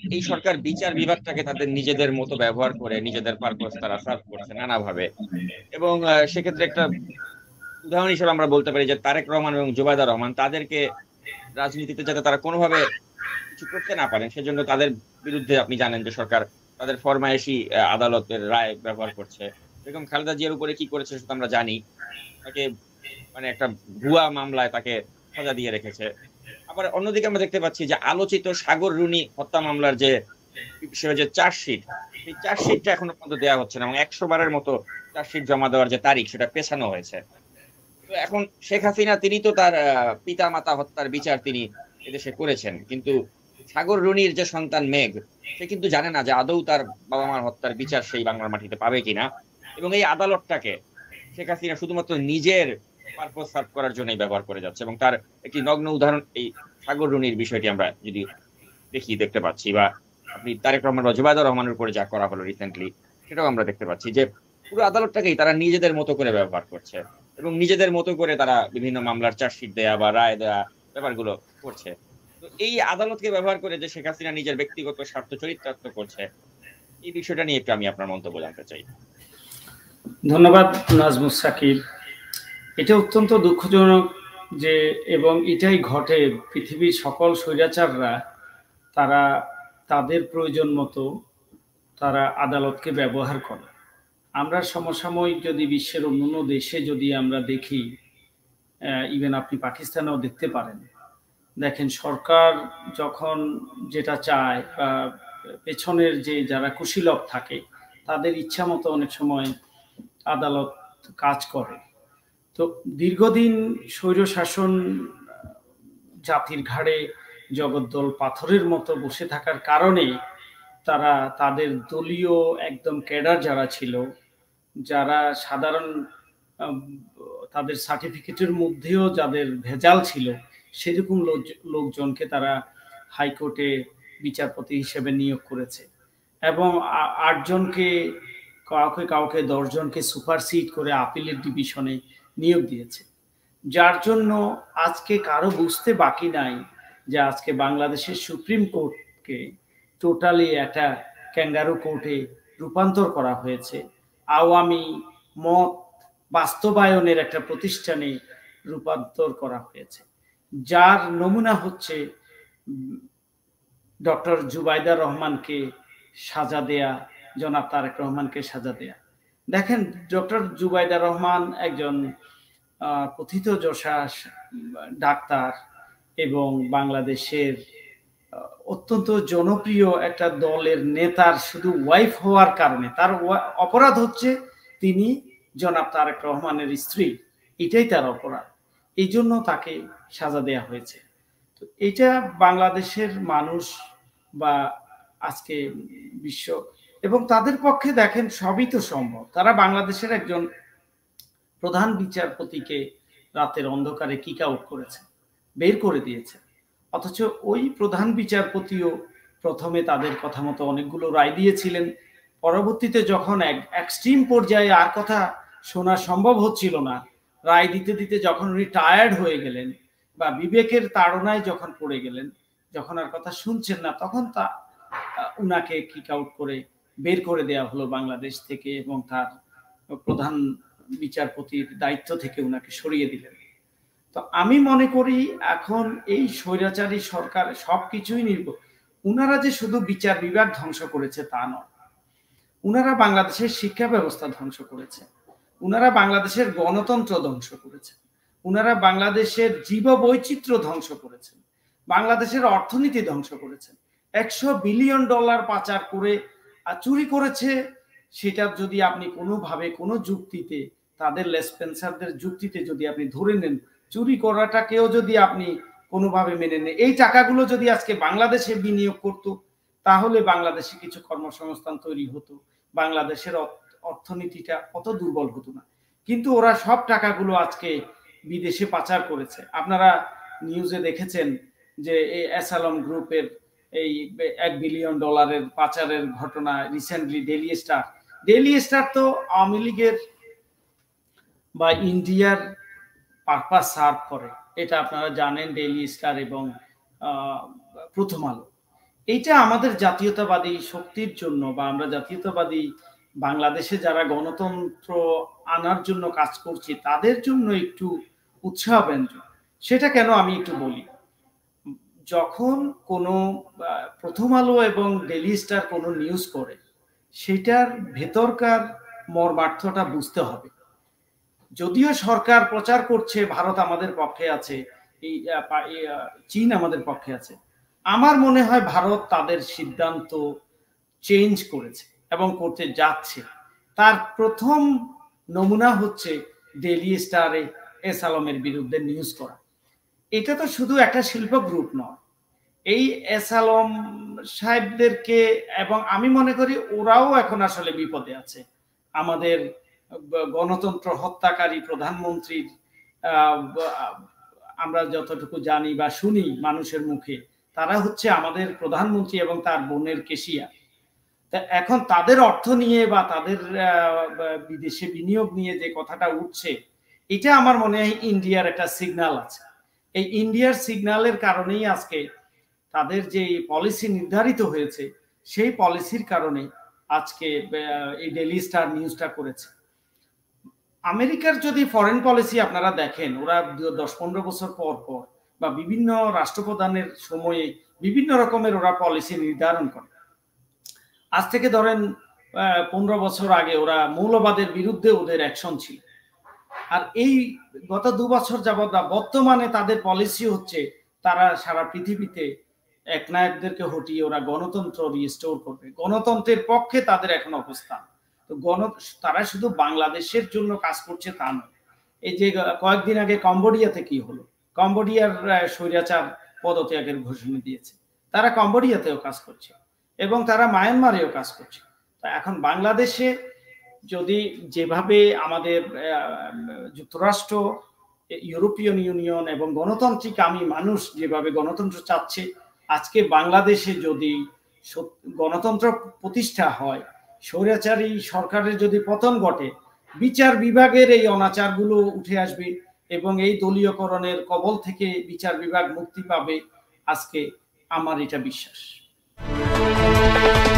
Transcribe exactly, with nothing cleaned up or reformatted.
এই সরকার বিচার বিভাগটাকে তাদের নিজেদের মতো ব্যবহার করে নিজেদের পারপাস তারা সার্ভ করছে নানাভাবে। এবং আ সেক্ষেত্রে একটা উদাহরণ হিসেবে আমরা বলতে পারি যে তারেক রহমান এবং জুবাইদা রহমান তাদেরকে রাজনীতিতে যাতে তারা কোনোভাবে কিছু করতে না পারেন সেজন্য তাদের বিরুদ্ধে আপনি জানেন যে সরকার তাদের ফরমায়েশি আ আদালতের রায় ব্যবহার করছে। বেগম খালেদা জিয়ার উপরে কি করেছে সেটা আমরা জানি। তাকে মানে একটা ভুয়া মামলায় তাকে সাজা দিয়ে রেখেছে। আবার অন্যদিকে আমরা দেখতে পাচ্ছি যে আলোচিত সাগর রুনি হত্যা মামলার যে সে যে চার্জশিট, সেই চার্জশিটটা এখনো পর্যন্ত দেয়া হচ্ছে না এবং একশো বারের মতো চার্জশিট জমা দেওয়ার যে তারিখ সেটা পেছানো হয়েছে। তো এখন শেখ হাসিনা তিনি তো তার আ পিতা-মাতা হত্যার বিচার তিনি এদেশে করেছেন। কিন্তু সাগর রুনির যে সন্তান মেঘ, সে কিন্তু জানে না যে আদৌ তার বাবা-মার হত্যার বিচার সেই বাংলার মাটিতে পাবে কিনা। এবং এই আদালতটাকে শেখ হাসিনা শুধুমাত্র নিজের পারপাস সার্ভ করার জন্যই ব্যবহার করে যাচ্ছে এবং তার একটি নগ্ন উদাহরণ এই সাগর রুনির বিষয়টি আমরা যদি দেখি দেখতে পাচ্ছি বা আপনি তারেক রহমান বা জুবাইদুর রহমানের উপরে যা করা হলো রিসেন্টলি সেটাও আমরা দেখতে পাচ্ছি যে পুরো আদালতটাকেই তারা নিজেদের মতো করে ব্যবহার করছে এবং নিজেদের মতো করে তারা বিভিন্ন মামলার চার্জশিট দেয়া বা রায় দেয়া ব্যাপারগুলো করছে। তো এই আদালতকে ব্যবহার করে যে শেখ হাসিনা নিজের ব্যক্তিগত স্বার্থ চরিতার্থ করছে এই বিষয়টা নিয়ে একটু আমি আপনার মন্তব্য জানতে চাই। ধন্যবাদ নাজমুস সাকিব। এটা অত্যন্ত দুঃখজনক যে এবং এটাই ঘটে পৃথিবীর সকল স্বৈরাচাররা তারা তাদের প্রয়োজন মতো তারা আদালতকে ব্যবহার করে। আমরা সমসাময়িক যদি বিশ্বের অন্যান্য দেশে যদি আমরা দেখি, ইভেন আপনি পাকিস্তানেও দেখতে পারেন, দেখেন সরকার যখন যেটা চায় বা পেছনের যে যারা কুশীলব থাকে তাদের ইচ্ছা মতো অনেক সময় আদালত কাজ করে। তো দীর্ঘদিন স্বৈরশাসন জাতির ঘাড়ে জগদ্দল পাথরের মতো বসে থাকার কারণে তারা তাদের দলীয় একদম ক্যাডার যারা ছিল, যারা সাধারণ তাদের সার্টিফিকেটের মধ্যেও যাদের ভেজাল ছিল সেরকম লোকজনকে তারা হাইকোর্টে বিচারপতি হিসেবে নিয়োগ করেছে এবং আটজনকে কাউকে কাউকে দশজনকে সুপারসিড করে আপিলের ডিভিশনে নিয়োগ দিয়েছে, যার জন্য আজকে কারো বুঝতে বাকি নাই যে আজকে বাংলাদেশের সুপ্রিম কোর্টকে টোটালি একটা ক্যাঙ্গারু কোর্টে রূপান্তর করা হয়েছে, আওয়ামী মত বাস্তবায়নের একটা প্রতিষ্ঠানে রূপান্তর করা হয়েছে, যার নমুনা হচ্ছে ডক্টর জুবাইদা রহমানকে সাজা দেয়া, জনাব তারেক রহমানকে সাজা দেয়া। দেখেন ডক্টর জুবাইদা রহমান একজন প্রথিতযশা ডাক্তার এবং বাংলাদেশের অত্যন্ত জনপ্রিয় একটা দলের নেতার শুধু ওয়াইফ হওয়ার কারণে তার অপরাধ হচ্ছে তিনি জনাব তারেক রহমানের স্ত্রী, এটাই তার অপরাধ, এই জন্য তাকে সাজা দেয়া হয়েছে। তো এটা বাংলাদেশের মানুষ বা আজকে বিশ্ব এবং তাদের পক্ষে দেখেন সবই তো সম্ভব। তারা বাংলাদেশের একজন প্রধান বিচারপতিকে রাতের অন্ধকারে কিক আউট করেছে, বের করে দিয়েছে, অথচ ওই প্রধান বিচারপতিও প্রথমে তাদের কথা মতো অনেকগুলো রায় দিয়েছিলেন, পরবর্তীতে যখন এক এক্সট্রিম পর্যায়ে আর কথা শোনা সম্ভব হচ্ছিল না, রায় দিতে দিতে যখন উনি টায়ার্ড হয়ে গেলেন বা বিবেকের তাড়নায় যখন পড়ে গেলেন, যখন আর কথা শুনছেন না, তখন তা উনাকে কিক আউট করে বের করে দেয়া হলো বাংলাদেশ থেকে এবং তার প্রধান বিচারপতির দায়িত্ব থেকে উনাকে সরিয়ে দিলেন। তো আমি মনে করি এখন এই স্বৈরাচারী সরকার সবকিছুই নির্ভর, উনারা যে শুধু বিচার বিভাগ ধ্বংস করেছে তা নয়, উনারা বাংলাদেশের শিক্ষা ব্যবস্থা ধ্বংস করেছে, উনারা বাংলাদেশের গণতন্ত্র ধ্বংস করেছে, উনারা বাংলাদেশের জীববৈচিত্র্য ধ্বংস করেছেন, বাংলাদেশের অর্থনীতি ধ্বংস করেছেন, একশো বিলিয়ন ডলার পাচার করে চুরি করেছে। সেটা যদি আপনি কোনোভাবে কোনো যুক্তিতে তাদের লেসপেন্সারদের যুক্তিতে যদি আপনি ধরে নেন, চুরি করাটাকেও যদি আপনি কোনোভাবে মেনে নেন, এই টাকাগুলো যদি আজকে বাংলাদেশে বিনিয়োগ করত তাহলে বাংলাদেশে কিছু কর্মসংস্থান তৈরি হতো, বাংলাদেশের অর্থনীতিটা অত দুর্বল হতো না। কিন্তু ওরা সব টাকাগুলো আজকে বিদেশে পাচার করেছে। আপনারা নিউজে দেখেছেন যে এই অ্যাসালম গ্রুপের এই এক বিলিয়ন ডলারের পাচারের ঘটনা recently daily star daily star তো আওয়ামী লীগের বা ইন্ডিয়ার পারপাস সার্ভ করে, এটা আপনারা জানেন, ডেইলি স্টার এবং প্রথম আলো। এইটা আমাদের জাতীয়তাবাদী শক্তির জন্য বা আমরা জাতীয়তাবাদী বাংলাদেশে যারা গণতন্ত্র আনার জন্য কাজ করছি তাদের জন্য একটু উৎসাহব্যঞ্জক। সেটা কেন আমি একটু বলি। যখন কোনো প্রথম আলো এবং ডেইলি স্টার কোনো নিউজ করে সেটার ভেতরকার মর্মার্থটা বুঝতে হবে। যদিও সরকার প্রচার করছে ভারত আমাদের পক্ষে আছে, এই চীন আমাদের পক্ষে আছে, আমার মনে হয় ভারত তাদের সিদ্ধান্ত চেঞ্জ করেছে এবং করতে যাচ্ছে। তার প্রথম নমুনা হচ্ছে ডেইলি স্টারে এস আলমের বিরুদ্ধে নিউজ করা। এটা তো শুধু একটা শিল্প গ্রুপ নয়, এই এস আলম সাহেবদেরকে, এবং আমি মনে করি ওরাও এখন আসলে বিপদে আছে। আমাদের গণতন্ত্র হত্যাকারী প্রধানমন্ত্রীর আমরা যতটুকু জানি বা শুনি মানুষের মুখে, তারা হচ্ছে আমাদের প্রধানমন্ত্রী এবং তার বোনের কেশিয়া। তা এখন তাদের অর্থ নিয়ে বা তাদের বিদেশে বিনিয়োগ নিয়ে যে কথাটা উঠছে, এটা আমার মনে হয় ইন্ডিয়ার একটা সিগন্যাল আছে। এই ইন্ডিয়ার সিগন্যালের কারণেই আজকে তাদের যে পলিসি নির্ধারিত হয়েছে সেই পলিসির কারণে আজকে এই ডেইলি স্টার নিউজটা করেছে। আমেরিকার যদি ফরেন পলিসি আপনারা দেখেন, ওরা দশ পনেরো বছর পর পর বা বিভিন্ন রাষ্ট্রপ্রধানের সময়ে বিভিন্ন রকমের ওরা পলিসি নির্ধারণ করে। আজ থেকে ধরেন পনেরো বছর আগে ওরা মৌলবাদের বিরুদ্ধে ওদের অ্যাকশন ছিল, আর এই গত দু বছর যাবৎ বা বর্তমানে তাদের পলিসি হচ্ছে তারা সারা পৃথিবীতে একনায়কদেরকে হটিয়ে ওরা গণতন্ত্র রিস্টোর করবে। গণতন্ত্রের পক্ষে তাদের এখন অবস্থান। তো গণ তারা শুধু বাংলাদেশের জন্য কাজ করছে তা নয়। এই যে কয়েকদিন আগে কম্বোডিয়াতে কি হলো, কম্বোডিয়ার স্বৈরাচার পদত্যাগের ঘোষণা দিয়েছে, তারা কম্বোডিয়াতেও কাজ করছে এবং তারা মায়ানমারেও কাজ করছে। তা এখন বাংলাদেশে যদি যেভাবে আমাদের যুক্তরাষ্ট্র, ইউরোপিয়ান ইউনিয়ন এবং গণতান্ত্রিক আমি মানুষ যেভাবে গণতন্ত্র চাচ্ছে, আজকে বাংলাদেশে যদি গণতন্ত্র প্রতিষ্ঠা হয়, স্বৈরাচারী সরকারের যদি পতন ঘটে, বিচার বিভাগের এই অনাচারগুলো উঠে আসবে এবং এই দলীয়করণের কবল থেকে বিচার বিভাগ মুক্তি পাবে। আজকে আমার এটা বিশ্বাস।